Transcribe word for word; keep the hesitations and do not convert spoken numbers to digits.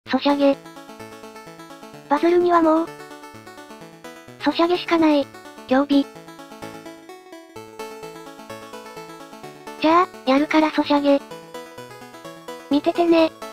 ソシャゲ。バズるにはもう、ソシャゲしかない。競技。じゃあ、やるからソシャゲ。見ててね。